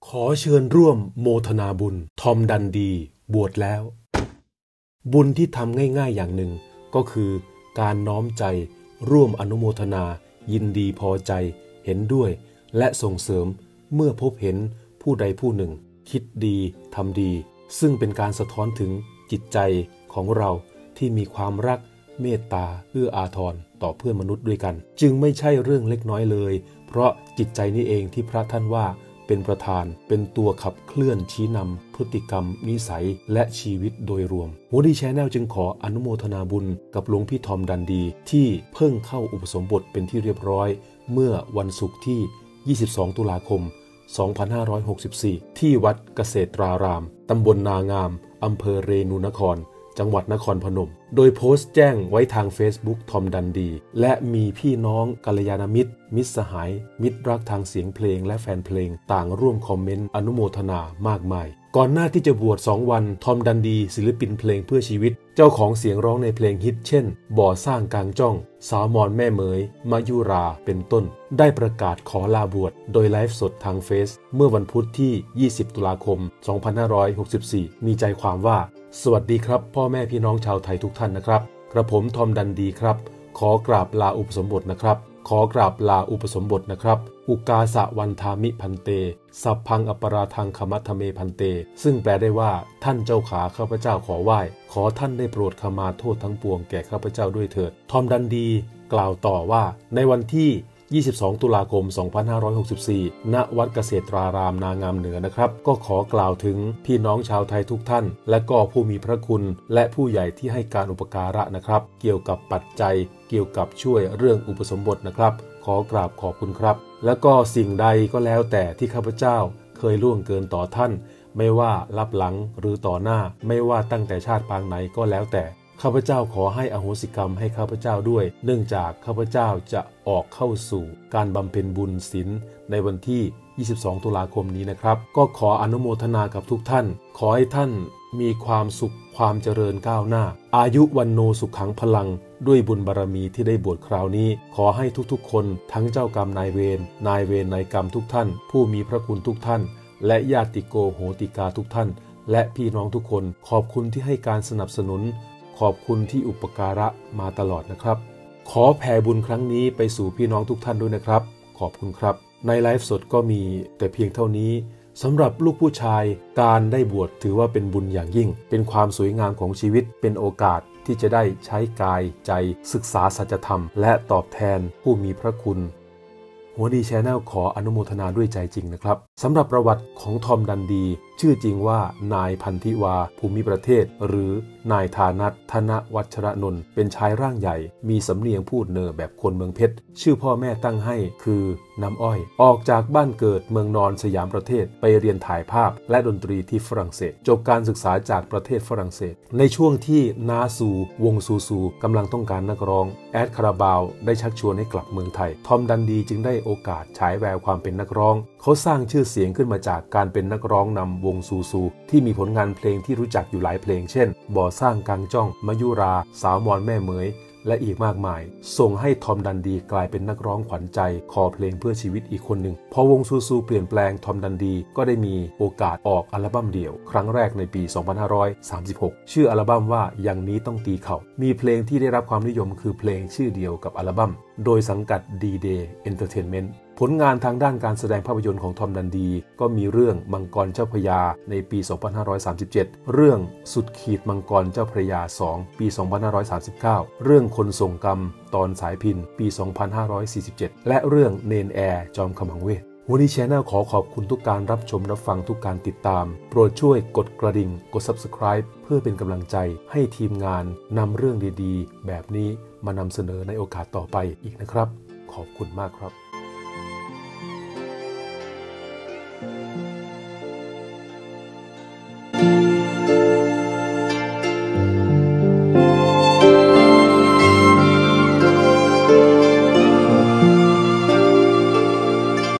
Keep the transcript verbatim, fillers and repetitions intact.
ขอเชิญร่วมโมทนาบุญทอมดันดีบวชแล้วบุญที่ทำง่ายๆอย่างหนึ่งก็คือการน้อมใจร่วมอนุโมทนายินดีพอใจเห็นด้วยและส่งเสริมเมื่อพบเห็นผู้ใดผู้หนึ่งคิดดีทำดีซึ่งเป็นการสะท้อนถึงจิตใจของเราที่มีความรักเมตตาเอื้ออาทรต่อเพื่อนมนุษย์ด้วยกันจึงไม่ใช่เรื่องเล็กน้อยเลยเพราะจิตใจนี้เองที่พระท่านว่าเป็นประธานเป็นตัวขับเคลื่อนชี้นำพฤติกรรมนิสัยและชีวิตโดยรวมโมดีแชนแนลจึงขออนุโมทนาบุญกับหลวงพี่ทอมดันดีที่เพิ่งเข้าอุปสมบทเป็นที่เรียบร้อยเมื่อวันศุกร์ที่ยี่สิบสองตุลาคมสองพันห้าร้อยหกสิบสี่ที่วัดเกษตรารามตำบลนางามอำเภอเรนูนครจังหวัดนครพนมโดยโพสต์แจ้งไว้ทาง Facebook ทอมดันดีและมีพี่น้องกัลยาณมิตรมิตรสหายมิตรรักทางเสียงเพลงและแฟนเพลงต่างร่วมคอมเมนต์อนุโมทนามากมายก่อนหน้าที่จะบวชสองวันทอมดันดีศิลปินเพลงเพื่อชีวิตเจ้าของเสียงร้องในเพลงฮิตเช่นบ่อสร้างกลางจ้องสาวมอนแม่เหมยมายุราเป็นต้นได้ประกาศขอลาบวชโดยไลฟ์สดทางเฟซเมื่อวันพุธที่ยี่สิบตุลาคมสองพันห้าร้อยหกสิบสี่มีใจความว่าสวัสดีครับพ่อแม่พี่น้องชาวไทยทุกท่านนะครับกระผมทอมดันดีครับขอกราบลาอุปสมบทนะครับขอกราบลาอุปสมบทนะครับอุกาสะวันทามิพันเตสัพพังอปราทังขมัทเมพันเตซึ่งแปลได้ว่าท่านเจ้าขาข้าพเจ้าขอไหว้ขอท่านได้โปรดขมาโทษทั้งปวงแก่ข้าพเจ้าด้วยเถิดทอมดันดีกล่าวต่อว่าในวันที่ยี่สิบสองตุลาคมสองพันห้าร้อยหกสิบสี่ณวัดเกษตรารามนางามเหนือนะครับก็ขอกล่าวถึงพี่น้องชาวไทยทุกท่านและก็ผู้มีพระคุณและผู้ใหญ่ที่ให้การอุปการะนะครับเกี่ยวกับปัจจัยเกี่ยวกับช่วยเรื่องอุปสมบทนะครับขอกราบขอบคุณครับแล้วก็สิ่งใดก็แล้วแต่ที่ข้าพเจ้าเคยล่วงเกินต่อท่านไม่ว่าลับหลังหรือต่อหน้าไม่ว่าตั้งแต่ชาติปางไหนก็แล้วแต่ข้าพเจ้าขอให้อโหสิกรรมให้ข้าพเจ้าด้วยเนื่องจากข้าพเจ้าจะออกเข้าสู่การบำเพ็ญบุญศีลในวันที่ยี่สิบสองตุลาคมนี้นะครับก็ขออนุโมทนากับทุกท่านขอให้ท่านมีความสุขความเจริญก้าวหน้าอายุวันโนสุขขังพลังด้วยบุญบารมีที่ได้บวชคราวนี้ขอให้ทุกๆคนทั้งเจ้ากรรมนายเวรนายเวรนายกรรมทุกท่านผู้มีพระคุณทุกท่านและญาติโกโหติกาทุกท่านและพี่น้องทุกคนขอบคุณที่ให้การสนับสนุนขอบคุณที่อุปการะมาตลอดนะครับขอแผ่บุญครั้งนี้ไปสู่พี่น้องทุกท่านด้วยนะครับขอบคุณครับในไลฟ์สดก็มีแต่เพียงเท่านี้สำหรับลูกผู้ชายการได้บวชถือว่าเป็นบุญอย่างยิ่งเป็นความสวยงามของชีวิตเป็นโอกาสที่จะได้ใช้กายใจศึกษาสัจธรรมและตอบแทนผู้มีพระคุณหัวดีแชนแนลขออนุโมทนาด้วยใจจริงนะครับสำหรับประวัติของทอมดันดีชื่อจริงว่านายพันธิวาภูมิประเทศหรือนายธานัทธนวัชรนนท์เป็นชายร่างใหญ่มีสำเนียงพูดเนอแบบคนเมืองเพชรชื่อพ่อแม่ตั้งให้คือน้ำอ้อยออกจากบ้านเกิดเมืองนอนสยามประเทศไปเรียนถ่ายภาพและดนตรีที่ฝรั่งเศสจบการศึกษาจากประเทศฝรั่งเศสในช่วงที่นาซูวงซูซูกำลังต้องการนักร้องแอดคาราบาวได้ชักชวนให้กลับเมืองไทยทอมดันดีจึงได้โอกาสฉายแววความเป็นนักร้องเขาสร้างชื่อเสียงขึ้นมาจากการเป็นนักร้องนำวงซูซูที่มีผลงานเพลงที่รู้จักอยู่หลายเพลงเช่นบ่อสร้างกลางจ้องมายุราสาวมอนแม่เหมยและอีกมากมายส่งให้ทอมดันดีกลายเป็นนักร้องขวัญใจคอเพลงเพื่อชีวิตอีกคนหนึ่งพอวงซูซูเปลี่ยนแปลงทอมดันดีก็ได้มีโอกาสออกอัลบั้มเดี่ยวครั้งแรกในปีสองพันห้าร้อยสามสิบหกชื่ออัลบั้มว่าอย่างนี้ต้องตีเข่ามีเพลงที่ได้รับความนิยมคือเพลงชื่อเดียวกับอัลบั้มโดยสังกัด D-Day Entertainment ผลงานทางด้านการแสดงภาพยนตร์ของทอมดันดีก็มีเรื่องมังกรเจ้าพระยาในปีสองพันห้าร้อยสามสิบเจ็ดเรื่องสุดขีดมังกรเจ้าพระยาสองปีสองพันห้าร้อยสามสิบเก้าเรื่องคนส่งกรรมตอนสายพินปีสองพันห้าร้อยสี่สิบเจ็ดและเรื่องเนนแอร์จอมขมังเวทหัวดีแชนแนลขอขอบคุณทุกการรับชมรับฟังทุกการติดตามโปรดช่วยกดกระดิ่งกด ซับสไครบ์ เพื่อเป็นกำลังใจให้ทีมงานนำเรื่องดีๆแบบนี้มานำเสนอในโอกาสต่อไปอีกนะครับขอบคุณมากครับ